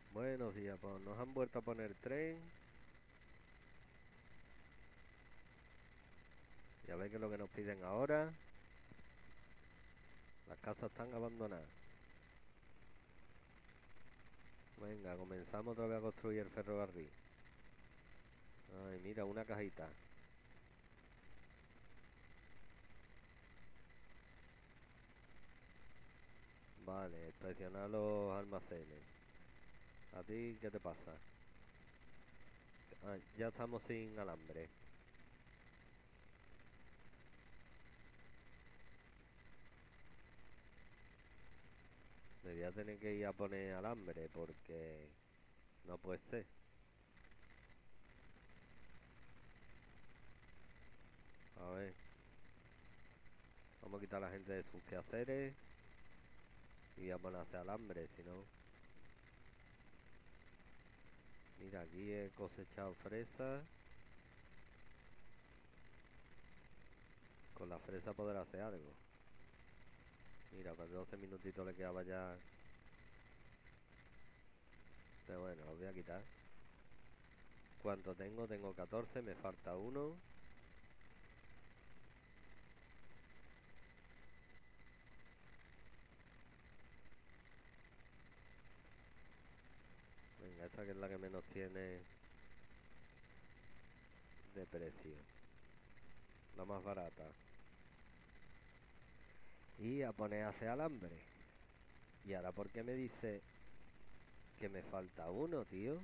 Buenos días, pues nos han vuelto a poner tren. Ya ves que es lo que nos piden ahora. Las casas están abandonadas. Venga, comenzamos otra vez a construir el ferrocarril. Ay, mira, una cajita. Vale, estacionar los almacenes. ¿A ti qué te pasa? Ah, ya estamos sin alambre. Me voy a tener que ir a poner alambre porque no puede ser. A ver, vamos a quitar a la gente de sus quehaceres y a ponerse alambre, si no. Mira, aquí he cosechado fresas. Con la fresa podrá hacer algo. Mira, para 12 minutitos le quedaba ya. Pero bueno, lo voy a quitar. ¿Cuánto tengo? Tengo 14, me falta uno. Venga, esta que es la que menos tiene de precio. La más barata. Y a poner a hacer alambre. Y ahora, ¿por qué me dice que me falta uno, tío?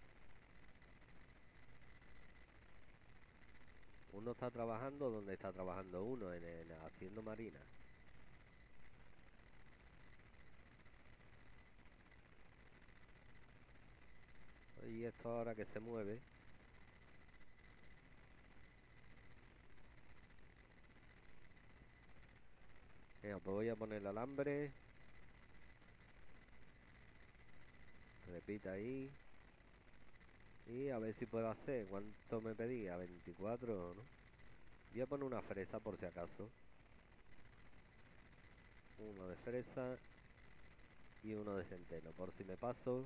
Uno está trabajando donde está trabajando uno, en haciendo marina. Y esto ahora que se mueve. Venga, pues voy a poner el alambre. Repita ahí. Y a ver si puedo hacer. ¿Cuánto me pedía? 24, ¿no? Voy a poner una fresa por si acaso. Uno de fresa y uno de centeno. Por si me paso.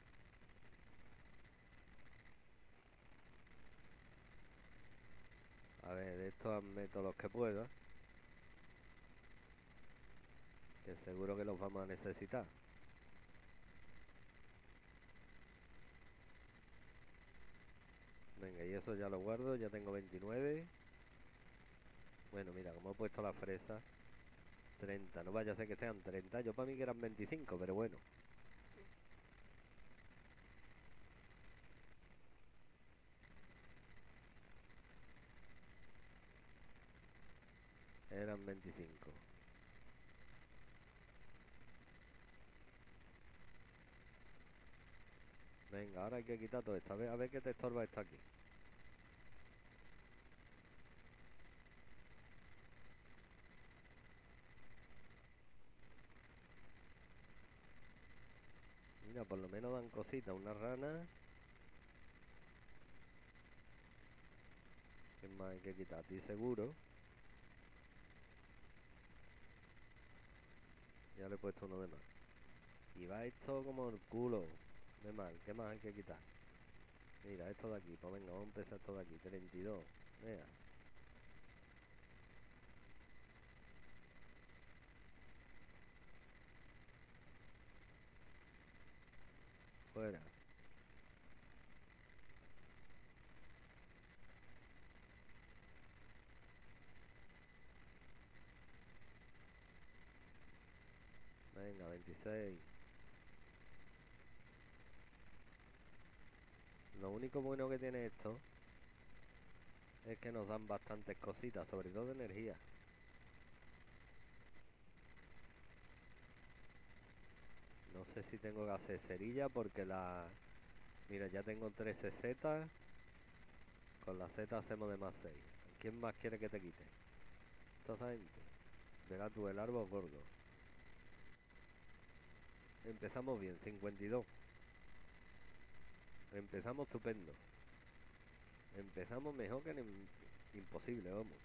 A ver, de estos meto los que pueda. Que seguro que los vamos a necesitar. Venga, y eso ya lo guardo. Ya tengo 29. Bueno, mira, como he puesto la fresa. 30. No vaya a ser que sean 30. Yo para mí que eran 25, pero bueno. Eran 25. Venga, ahora hay que quitar todo esto. A ver qué te estorba esto aquí. Mira, por lo menos dan cositas. Una rana. ¿Qué más hay que quitar? A ti seguro. Ya le he puesto uno de más. Y va esto como el culo. De mal. ¿Qué más hay que quitar? Mira, esto de aquí. Pues venga, vamos a empezar esto de aquí. 32. Mira, fuera. Venga, 26. Lo único bueno que tiene esto es que nos dan bastantes cositas, sobre todo energía. No sé si tengo que hacer cerilla porque la... Mira, ya tengo 13 setas. Con la Z hacemos de más 6. ¿Quién más quiere que te quite? Toda esa gente. Verás tú el árbol gordo. Empezamos bien, 52. Empezamos estupendo. Empezamos mejor que en imposible, vamos.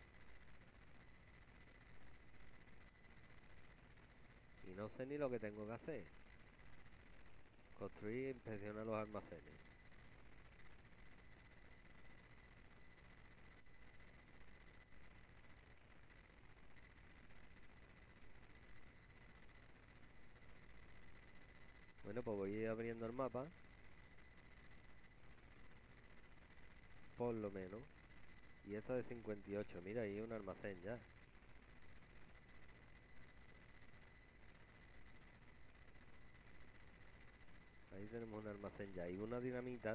Y no sé ni lo que tengo que hacer. Construir e inspeccionar los almacenes. Bueno, pues voy a ir abriendo el mapa. Por lo menos. Y esta de 58. Mira, ahí un almacén ya. Ahí tenemos un almacén ya. Y una dinamita.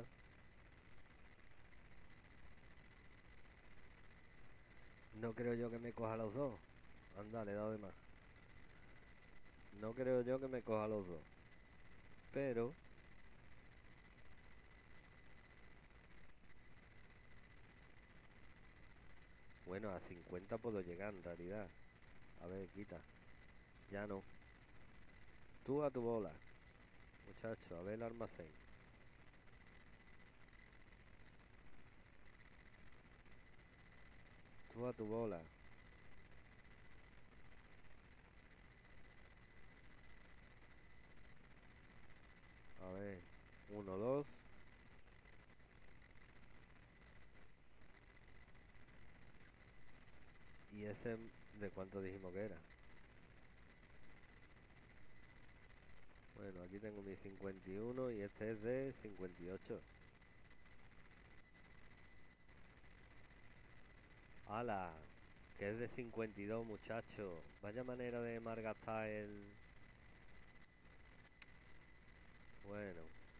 No creo yo que me coja los dos. Anda, le he dado de más. No creo yo que me coja los dos. Pero... bueno, a 50 puedo llegar en realidad. A ver, quita. Ya no. Tú a tu bola. Muchacho, a ver el almacén. Tú a tu bola. A ver. 1, 2. ¿Y ese de cuánto dijimos que era? Bueno, aquí tengo mi 51 y este es de 58. ¡Hala! Que es de 52, muchacho. Vaya manera de malgastar el... Bueno.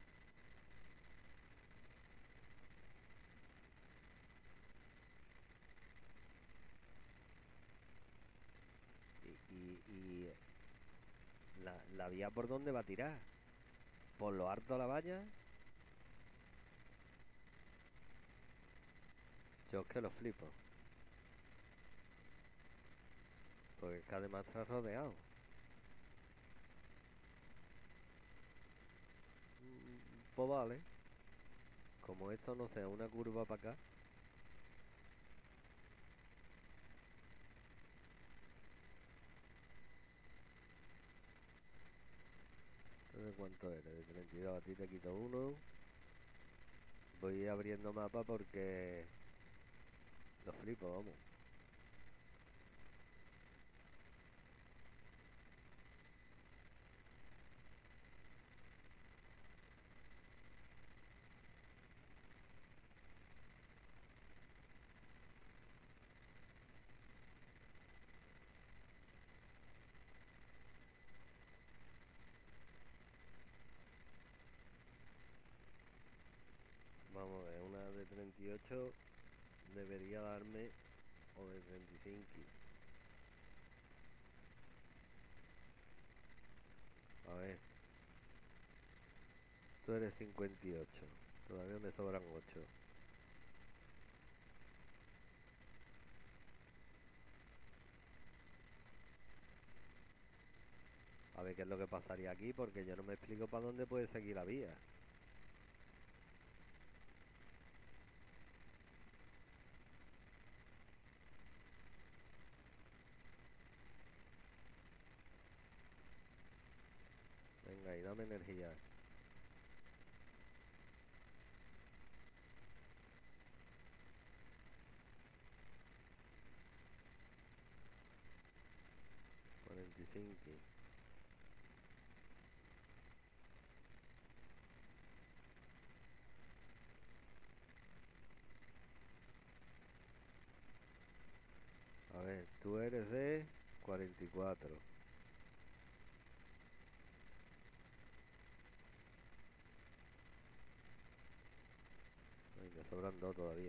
Y la vía por dónde va a tirar. ¿Por lo harto de la valla? Yo es que lo flipo. Porque es que además está rodeado. Pues vale. Como esto no sea una curva para acá. ¿De cuánto eres? De 32. A ti te quito uno. Voy abriendo mapa porque... lo flipo, vamos. Vamos a ver, una de 38 debería darme, o de 35. A ver, tú eres 58. Todavía me sobran 8. A ver qué es lo que pasaría aquí, porque yo no me explico para dónde puede seguir la vía. Venga, y dame energía. Cuarenta y cinco. A ver, tú eres de 44. Ay, me sobran 2 todavía.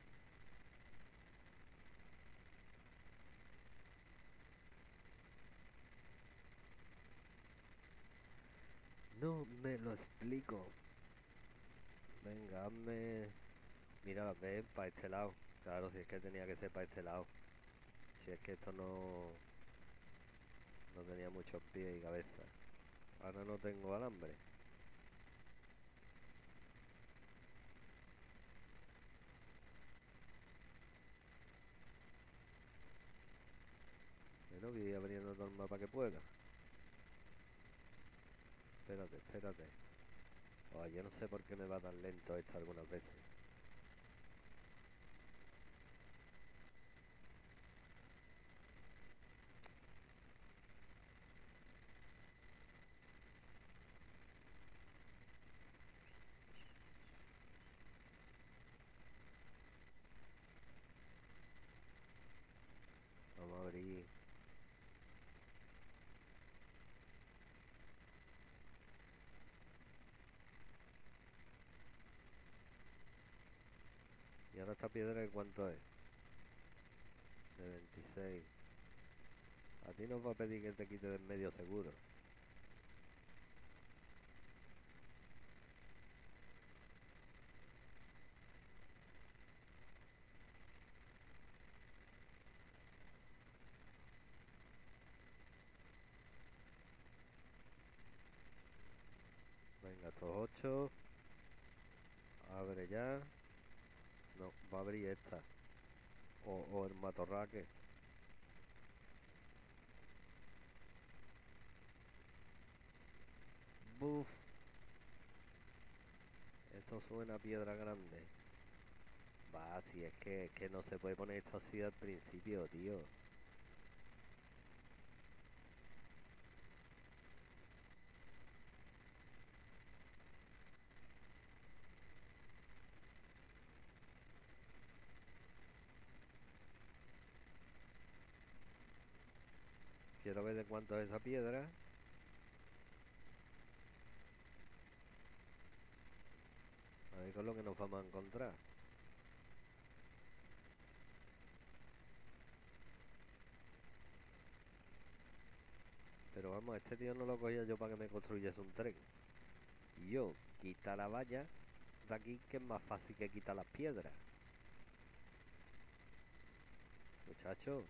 No me lo explico. Venga, hazme... mira, ven para este lado. Claro, si es que tenía que ser para este lado. Si es que esto no tenía muchos pies y cabeza. Ahora no tengo alambre. Bueno, voy abriendo todo el mapa que pueda. Espérate, espérate. Oh, yo no sé por qué me va tan lento esto algunas veces. Vamos a abrir. ¿Y ahora esta piedra de cuánto es? De 26. A ti nos va a pedir que te quite de en medio seguro. Venga, estos 8. Abre ya. No, va a abrir esta. O el matorraque. Buf. Esto suena a piedra grande. Va, si es que no se puede poner esto así al principio, tío. Quiero ver de cuánto es esa piedra. A ver con lo que nos vamos a encontrar. Pero vamos, este tío no lo cogía yo para que me construyese un tren. Y yo, quita la valla de aquí, que es más fácil que quitar las piedras. Muchacho,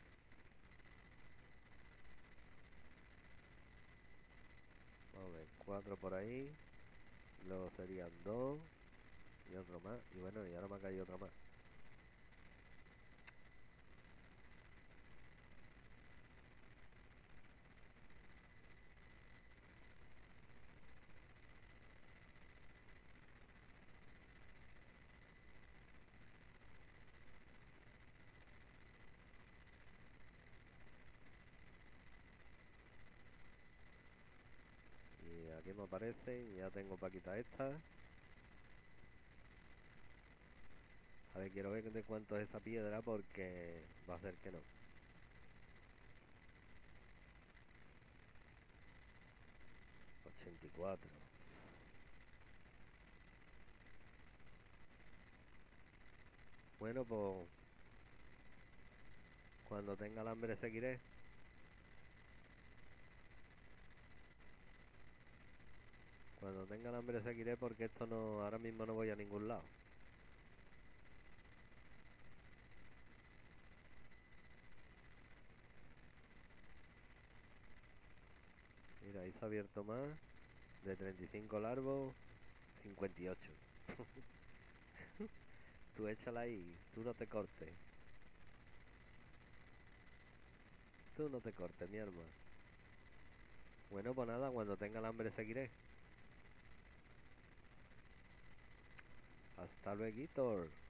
vamos a ver, 4 por ahí. Luego serían 2 y otro más. Y bueno, y ahora me ha caído otra más. Y aquí me aparecen, ya tengo para quitar esta. A ver, quiero ver de cuánto es esa piedra porque va a ser que no. 84. Bueno, pues cuando tenga el hambre seguiré. Cuando tenga el hambre seguiré porque esto no, ahora mismo no voy a ningún lado. Mira, ahí se ha abierto más. De 35 largos, 58. Tú échala ahí, tú no te cortes. Tú no te cortes, mi hermano. Bueno, pues nada, cuando tenga el hambre seguiré. Hasta luego.